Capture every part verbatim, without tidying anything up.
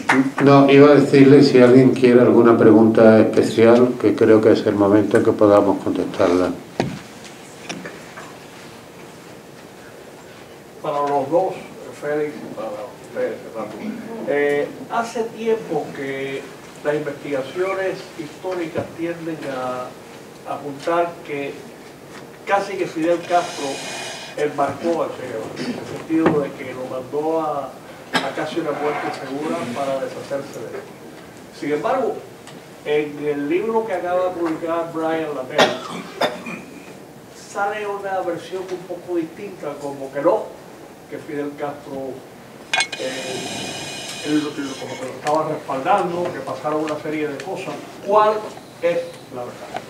No, iba a decirle si alguien quiere alguna pregunta especial, que creo que es el momento en que podamos contestarla. Para los dos, Félix y para ustedes, eh, hace tiempo que las investigaciones históricas tienden a apuntar que casi que Fidel Castro embarcó al Che Guevara, en el sentido de que lo mandó a, a casi una muerte segura para deshacerse de él. Sin embargo, en el libro que acaba de publicar Brian Latell, sale una versión un poco distinta, como que no, que Fidel Castro eh, él, como que lo estaba respaldando, que pasaron una serie de cosas. ¿Cuál es la verdad?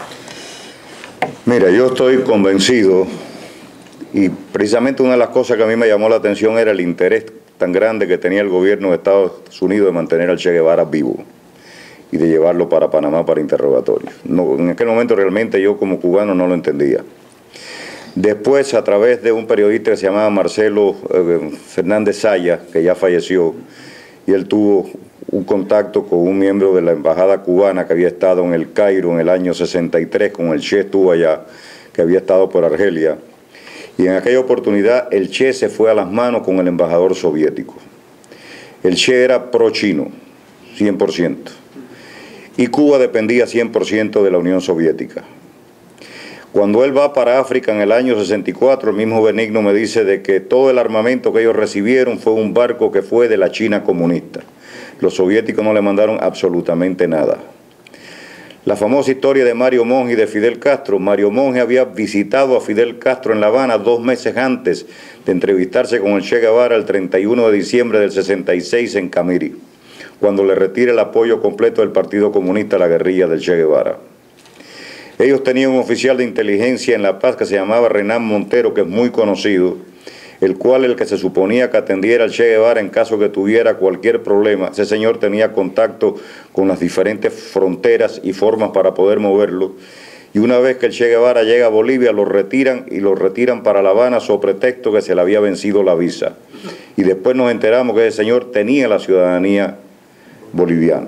Mira, yo estoy convencido, y precisamente una de las cosas que a mí me llamó la atención era el interés tan grande que tenía el gobierno de Estados Unidos de mantener al Che Guevara vivo y de llevarlo para Panamá para interrogatorio. No, en aquel momento realmente yo como cubano no lo entendía. Después, a través de un periodista que se llamaba Marcelo eh, Fernández Saya, que ya falleció, y él tuvo un contacto con un miembro de la embajada cubana que había estado en el Cairo en el año sesenta y tres, con el Che estuvo allá, que había estado por Argelia. Y en aquella oportunidad el Che se fue a las manos con el embajador soviético. El Che era pro-chino, cien por ciento. Y Cuba dependía cien por ciento de la Unión Soviética. Cuando él va para África en el año sesenta y cuatro, el mismo Benigno me dice de que todo el armamento que ellos recibieron fue un barco que fue de la China comunista. Los soviéticos no le mandaron absolutamente nada. La famosa historia de Mario Monge y de Fidel Castro. Mario Monge había visitado a Fidel Castro en La Habana dos meses antes de entrevistarse con el Che Guevara el treinta y uno de diciembre del sesenta y seis en Camiri, cuando le retira el apoyo completo del Partido Comunista a la guerrilla del Che Guevara. Ellos tenían un oficial de inteligencia en La Paz que se llamaba Renán Montero, que es muy conocido, el cual el que se suponía que atendiera al Che Guevara en caso que tuviera cualquier problema. Ese señor tenía contacto con las diferentes fronteras y formas para poder moverlo. Y una vez que el Che Guevara llega a Bolivia, lo retiran y lo retiran para La Habana sobre pretexto que se le había vencido la visa. Y después nos enteramos que ese señor tenía la ciudadanía boliviana.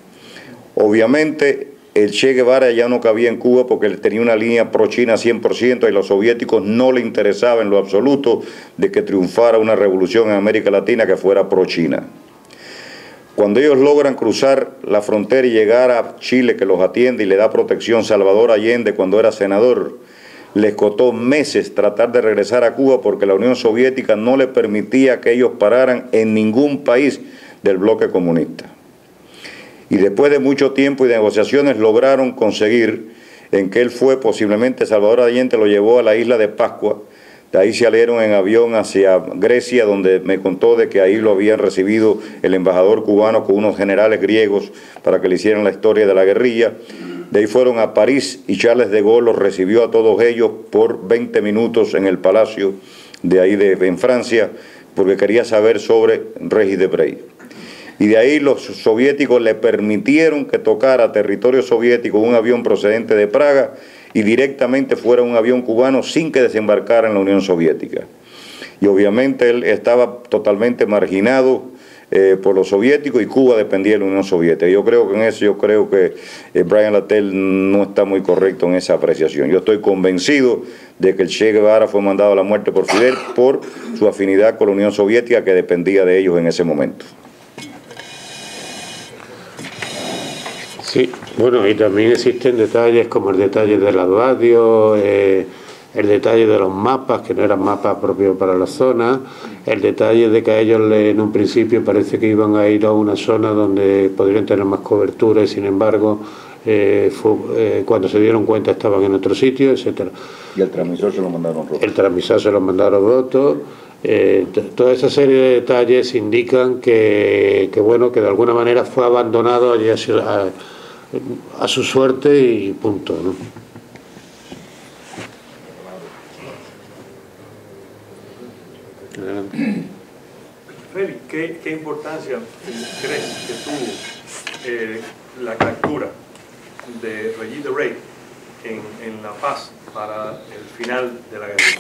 Obviamente, el Che Guevara ya no cabía en Cuba porque él tenía una línea pro-China cien por ciento y los soviéticos no le interesaba en lo absoluto de que triunfara una revolución en América Latina que fuera pro-China. Cuando ellos logran cruzar la frontera y llegar a Chile, que los atiende y le da protección Salvador Allende cuando era senador, les costó meses tratar de regresar a Cuba porque la Unión Soviética no le permitía que ellos pararan en ningún país del bloque comunista. Y después de mucho tiempo y de negociaciones lograron conseguir en que él fue, posiblemente Salvador Allende lo llevó a la isla de Pascua, de ahí se salieron en avión hacia Grecia, donde me contó de que ahí lo habían recibido el embajador cubano con unos generales griegos para que le hicieran la historia de la guerrilla. De ahí fueron a París y Charles de Gaulle los recibió a todos ellos por veinte minutos en el palacio de ahí de, en Francia, porque quería saber sobre Régis Debray. Y de ahí los soviéticos le permitieron que tocara territorio soviético un avión procedente de Praga y directamente fuera un avión cubano sin que desembarcara en la Unión Soviética. Y obviamente él estaba totalmente marginado eh, por los soviéticos y Cuba dependía de la Unión Soviética. Yo creo que en eso, yo creo que eh, Brian Latell no está muy correcto en esa apreciación. Yo estoy convencido de que el Che Guevara fue mandado a la muerte por Fidel por su afinidad con la Unión Soviética que dependía de ellos en ese momento. Sí, bueno, y también existen detalles como el detalle de la radio, eh, el detalle de los mapas, que no eran mapas propios para la zona, el detalle de que a ellos le, en un principio parece que iban a ir a una zona donde podrían tener más cobertura y sin embargo eh, fue, eh, cuando se dieron cuenta estaban en otro sitio, etcétera. Y el transmisor se lo mandaron roto. El transmisor se lo mandaron roto. Eh, toda esa serie de detalles indican que, que bueno, que de alguna manera fue abandonado allí a, a su suerte y punto, ¿no? Félix, ¿qué, ¿qué importancia crees que tuvo eh, la captura de Régis Debray en, en La Paz para el final de la guerra?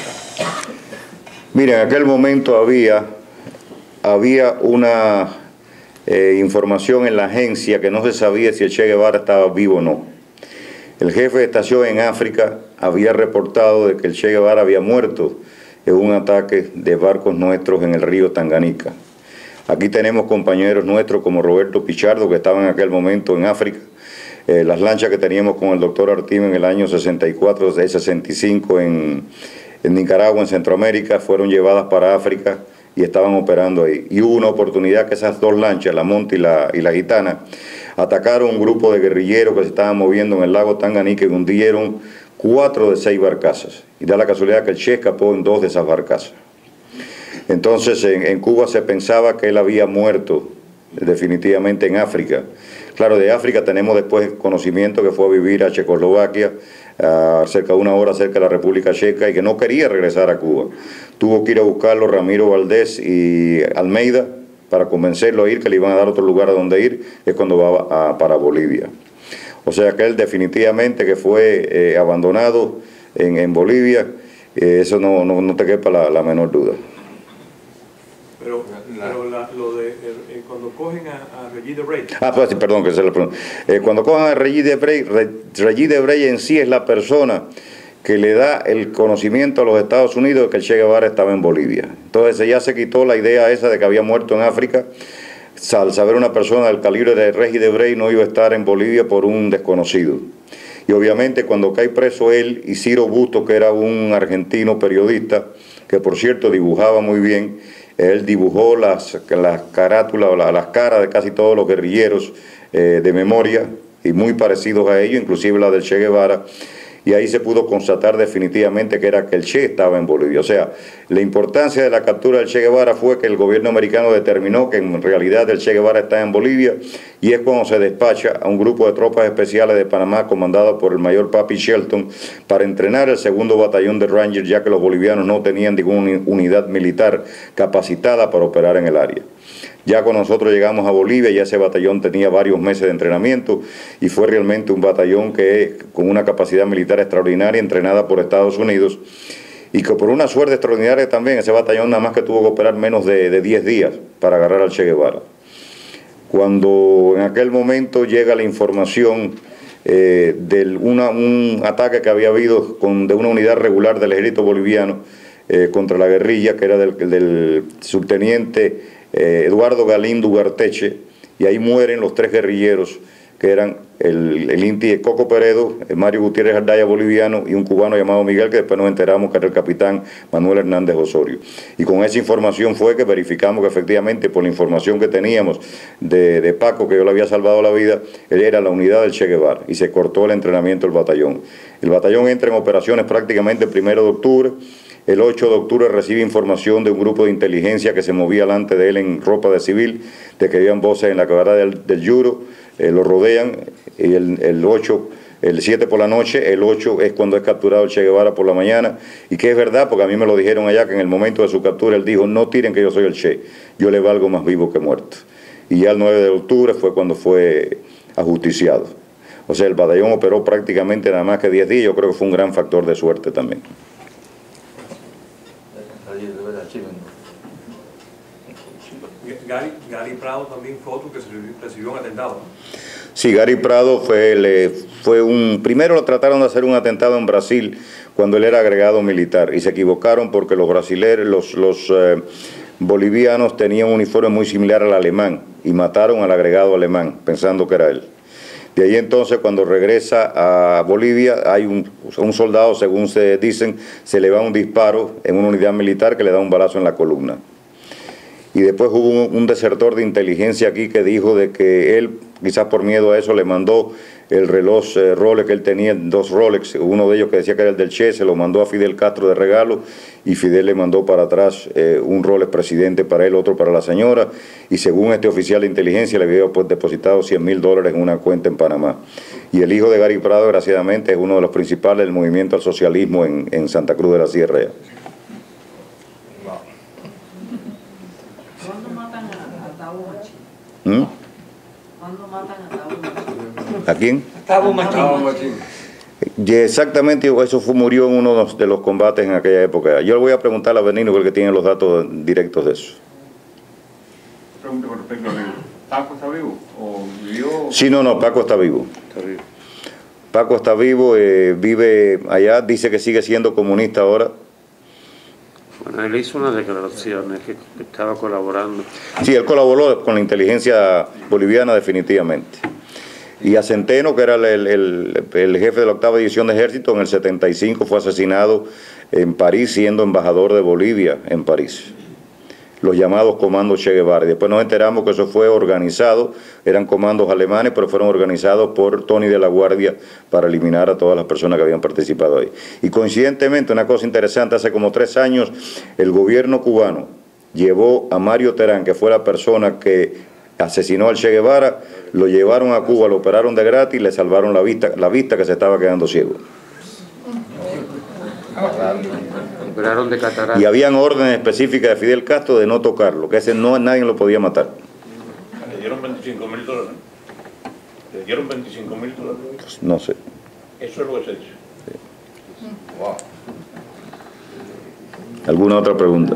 Mira, en aquel momento había, había una eh, información en la agencia que no se sabía si el Che Guevara estaba vivo o no. El jefe de estación en África había reportado de que el Che Guevara había muerto en un ataque de barcos nuestros en el río Tanganica. Aquí tenemos compañeros nuestros como Roberto Pichardo, que estaban en aquel momento en África. Eh, las lanchas que teníamos con el doctor Artime en el año sesenta y cuatro, sesenta y cinco en, en Nicaragua, en Centroamérica, fueron llevadas para África y estaban operando ahí. Y hubo una oportunidad que esas dos lanchas, la Monte y la, y la Gitana, atacaron un grupo de guerrilleros que se estaban moviendo en el lago Tanganica y hundieron cuatro de seis barcazas. Y da la casualidad que el Che escapó en dos de esas barcazas. Entonces en, en Cuba se pensaba que él había muerto definitivamente en África. Claro, de África tenemos después conocimiento que fue a vivir a Checoslovaquia, a cerca de una hora cerca de la República Checa, y que no quería regresar a Cuba. Tuvo que ir a buscarlo Ramiro Valdés y Almeida para convencerlo a ir, que le iban a dar otro lugar a donde ir, es cuando va a, para Bolivia. O sea que él definitivamente que fue eh, abandonado en, en Bolivia, eh, eso no, no, no te quepa la, la menor duda. Pero, pero la, lo de eh, cuando cogen a, a Regis Debray. Ah, pues, perdón, que se lo pregunto. Eh, cuando cogen a Regis Debray, Regis Debray en sí es la persona que le da el conocimiento a los Estados Unidos de que el Che Guevara estaba en Bolivia. Entonces ya se quitó la idea esa de que había muerto en África. Al saber una persona del calibre de Regis Debray no iba a estar en Bolivia por un desconocido. Y obviamente cuando cae preso él y Ciro Busto, que era un argentino periodista, que por cierto dibujaba muy bien, él dibujó las, las carátulas, las caras de casi todos los guerrilleros eh, de memoria, y muy parecidos a ellos, inclusive la del Che Guevara, y ahí se pudo constatar definitivamente que era que el Che estaba en Bolivia. O sea, la importancia de la captura del Che Guevara fue que el gobierno americano determinó que en realidad el Che Guevara está en Bolivia, y es cuando se despacha a un grupo de tropas especiales de Panamá comandado por el mayor Papi Shelton para entrenar el segundo batallón de Rangers, ya que los bolivianos no tenían ninguna unidad militar capacitada para operar en el área. Ya cuando nosotros llegamos a Bolivia, ya ese batallón tenía varios meses de entrenamiento y fue realmente un batallón que con una capacidad militar extraordinaria, entrenada por Estados Unidos, y que por una suerte extraordinaria también, ese batallón nada más que tuvo que operar menos de, de diez días para agarrar al Che Guevara. Cuando en aquel momento llega la información eh, de una, un ataque que había habido con, de una unidad regular del ejército boliviano eh, contra la guerrilla, que era del, del subteniente Eh, Eduardo Galindo Ugarteche, y ahí mueren los tres guerrilleros que eran el, el Inti Coco Peredo, el Mario Gutiérrez Ardaya boliviano y un cubano llamado Miguel, que después nos enteramos que era el capitán Manuel Hernández Osorio. Y con esa información fue que verificamos que efectivamente por la información que teníamos de, de Paco, que yo le había salvado la vida, él era la unidad del Che Guevara, y se cortó el entrenamiento del batallón. El batallón entra en operaciones prácticamente el primero de octubre. El ocho de octubre recibe información de un grupo de inteligencia que se movía delante de él en ropa de civil, de que habían voces en la quebrada del, del Yuro, eh, lo rodean, y el, el ocho, el siete por la noche, el ocho es cuando es capturado el Che Guevara por la mañana, y que es verdad, porque a mí me lo dijeron allá, que en el momento de su captura él dijo, no tiren que yo soy el Che, yo le valgo más vivo que muerto. Y ya el nueve de octubre fue cuando fue ajusticiado. O sea, el batallón operó prácticamente nada más que diez días, yo creo que fue un gran factor de suerte también. Gary, Gary Prado también fue otro que recibió un atentado, ¿no? Sí, Gary Prado fue, le, fue un... Primero lo trataron de hacer un atentado en Brasil cuando él era agregado militar, y se equivocaron porque los brasileños, los, los eh, bolivianos tenían un uniforme muy similar al alemán, y mataron al agregado alemán pensando que era él. De ahí entonces, cuando regresa a Bolivia, hay un, un soldado, según se dicen, se le va un disparo en una unidad militar que le da un balazo en la columna. Y después hubo un, un desertor de inteligencia aquí que dijo de que él, quizás por miedo a eso, le mandó el reloj eh, Rolex que él tenía, dos Rolex, uno de ellos que decía que era el del Che, se lo mandó a Fidel Castro de regalo, y Fidel le mandó para atrás eh, un Rolex presidente para él, otro para la señora, y según este oficial de inteligencia le había pues, depositado cien mil dólares en una cuenta en Panamá. Y el hijo de Gary Prado, desgraciadamente, es uno de los principales del movimiento al socialismo en, en Santa Cruz de la Sierra. ¿Cuándo matan a Tabo Machín? ¿Mm? ¿Cuándo matan a Tabo Machín? ¿A quién? Tabo Machín. Y exactamente, eso fue, murió en uno de los, de los combates en aquella época. Yo le voy a preguntar a Benigno, que es el que tiene los datos directos de eso. Pregunta con respecto al libro. ¿Paco está vivo? ¿O vivió? Sí, no, no, Paco está vivo. Está bien. Paco está vivo, eh, vive allá, dice que sigue siendo comunista ahora. Bueno, él hizo unas declaraciones que estaba colaborando. Sí, él colaboró con la inteligencia boliviana definitivamente. Y a Centeno, que era el, el, el jefe de la octava división de ejército, en el setenta y cinco fue asesinado en París, siendo embajador de Bolivia en París. Los llamados comandos Che Guevara. Y después nos enteramos que eso fue organizado, eran comandos alemanes, pero fueron organizados por Tony de la Guardia para eliminar a todas las personas que habían participado ahí. Y coincidentemente, una cosa interesante, hace como tres años, el gobierno cubano llevó a Mario Terán, que fue la persona que asesinó al Che Guevara, lo llevaron a Cuba, lo operaron de gratis y le salvaron la vista, la vista que se estaba quedando ciego. Operaron de catarata. Y habían órdenes específicas de Fidel Castro de no tocarlo, que ese no nadie lo podía matar. Le dieron veinticinco mil dólares. Le dieron veinticinco mil dólares. Pues no sé. Eso es lo que se dice. Sí. Wow. ¿Alguna otra pregunta?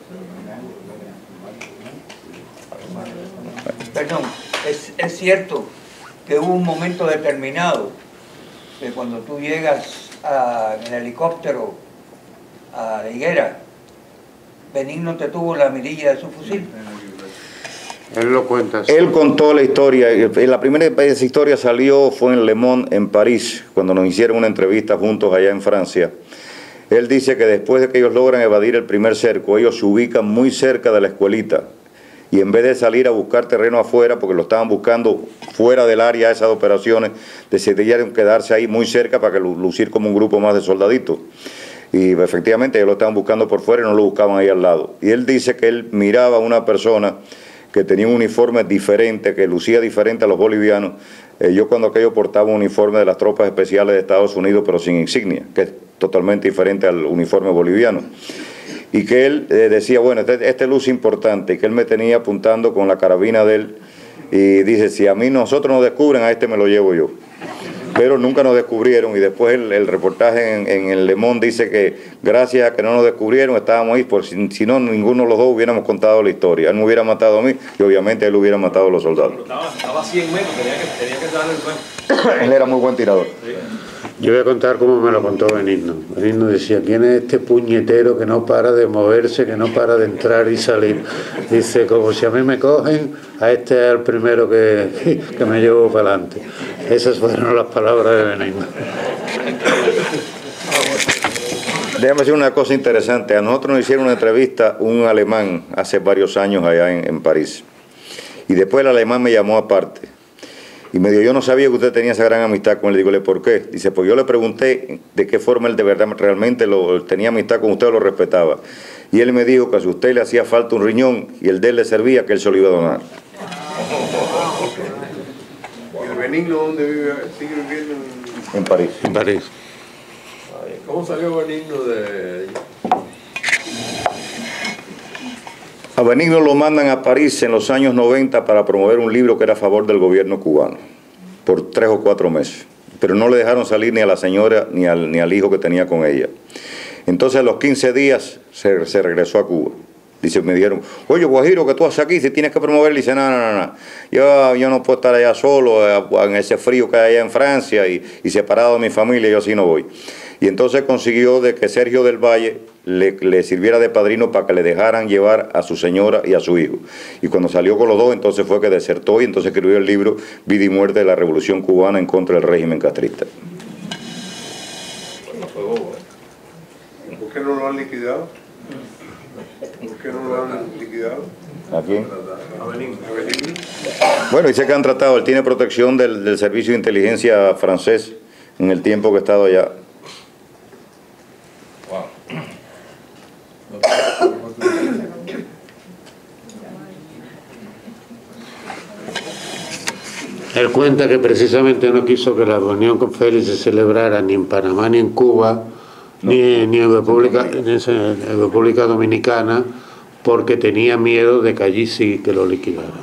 Perdón, es, es cierto que hubo un momento determinado que cuando tú llegas a, en el helicóptero a la higuera, Benigno te tuvo la mirilla de su fusil. Él lo cuenta. Él contó la historia. La primera vez que esa historia salió fue en Le Monde, en París, cuando nos hicieron una entrevista juntos allá en Francia. Él dice que después de que ellos logran evadir el primer cerco, ellos se ubican muy cerca de la escuelita. Y en vez de salir a buscar terreno afuera, porque lo estaban buscando fuera del área de esas operaciones, decidieron quedarse ahí muy cerca para que lucir como un grupo más de soldaditos. Y efectivamente ellos lo estaban buscando por fuera y no lo buscaban ahí al lado. Y él dice que él miraba a una persona que tenía un uniforme diferente, que lucía diferente a los bolivianos. Eh, yo cuando aquello portaba un uniforme de las tropas especiales de Estados Unidos, pero sin insignia, que es totalmente diferente al uniforme boliviano. Y que él eh, decía, bueno, este, este luce importante, y que él me tenía apuntando con la carabina de él, y dice, si a mí nosotros nos descubren, a este me lo llevo yo. Pero nunca nos descubrieron, y después el, el reportaje en, en el Le Monde dice que gracias a que no nos descubrieron, estábamos ahí, por si, si no, ninguno de los dos hubiéramos contado la historia. Él me hubiera matado a mí, y obviamente él hubiera matado a los soldados. Pero estaba, estaba a cien metros, tenía que, tenía que darle el buen. Él era muy buen tirador. Sí. Yo voy a contar cómo me lo contó Benigno. Benigno decía, ¿quién es este puñetero que no para de moverse, que no para de entrar y salir? Dice, como si a mí me cogen, a este es el primero que, que me llevo para adelante. Esas fueron las palabras de Benigno. Déjame decir una cosa interesante. A nosotros nos hicieron una entrevista un alemán hace varios años allá en, en París. Y después el alemán me llamó aparte. Y me dijo, yo no sabía que usted tenía esa gran amistad con él. Digo, ¿por qué? Dice, pues yo le pregunté de qué forma él de verdad realmente lo, tenía amistad con usted o lo respetaba. Y él me dijo que si a usted le hacía falta un riñón y el de él le servía, que él se lo iba a donar. ¿Y el Benigno dónde vive? ¿Sigue viviendo en...? En París. En París. ¿Cómo salió Benigno de...? A Benigno lo mandan a París en los años noventa para promover un libro que era a favor del gobierno cubano, por tres o cuatro meses. Pero no le dejaron salir ni a la señora ni al, ni al hijo que tenía con ella. Entonces a los quince días se, se regresó a Cuba. Dice, me dijeron, oye Guajiro, ¿qué tú haces aquí? Si tienes que promover, dice, no, no, no, no. Yo, yo no puedo estar allá solo, en ese frío que hay allá en Francia y, y separado de mi familia, yo así no voy. Y entonces consiguió de que Sergio del Valle le, le sirviera de padrino para que le dejaran llevar a su señora y a su hijo. Y cuando salió con los dos, entonces fue que desertó y entonces escribió el libro Vida y Muerte de la Revolución Cubana en contra del régimen castrista. ¿Por qué no lo han liquidado? ¿Por qué no lo han liquidado? ¿A quién? A Benigno. A Benigno. Bueno, dice que han tratado, él tiene protección del, del servicio de inteligencia francés en el tiempo que ha estado allá. Él cuenta que precisamente no quiso que la reunión con Félix se celebrara ni en Panamá ni en Cuba, ni, ni, en República, ni en República Dominicana, porque tenía miedo de que allí sí que lo liquidaran.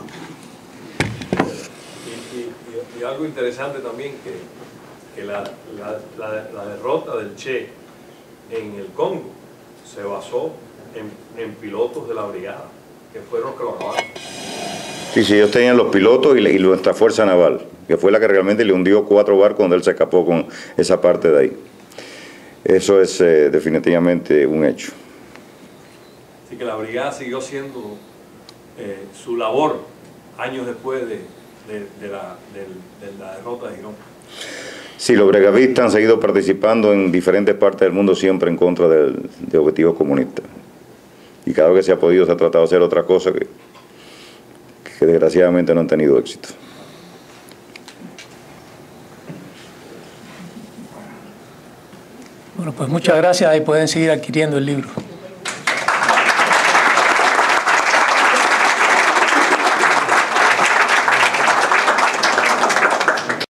Y, y, y algo interesante también, que, que la, la, la, la derrota del Che en el Congo se basó en, en pilotos de la brigada, que fueron los que lo acabaron. Sí, Sí, sí, ellos tenían los pilotos y, y nuestra fuerza naval, que fue la que realmente le hundió cuatro barcos donde él se escapó con esa parte de ahí. Eso es eh, definitivamente un hecho. Así que la brigada siguió siendo eh, su labor años después de, de, de, la, de, de la derrota de Girón. Sí, los brigadistas han seguido participando en diferentes partes del mundo siempre en contra del, de objetivos comunistas. Y cada vez que se ha podido se ha tratado de hacer otra cosa que, que desgraciadamente no han tenido éxito. Bueno, pues muchas gracias y pueden seguir adquiriendo el libro.